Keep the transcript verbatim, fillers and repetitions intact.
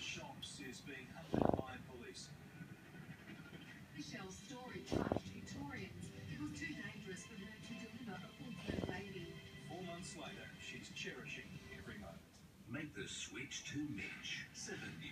shops is being hunted by police. Michelle's story charged Victorians. It was too dangerous for her to deliver a full-term baby. Four months later, she's cherishing every moment. Make the switch to Mitch. Seven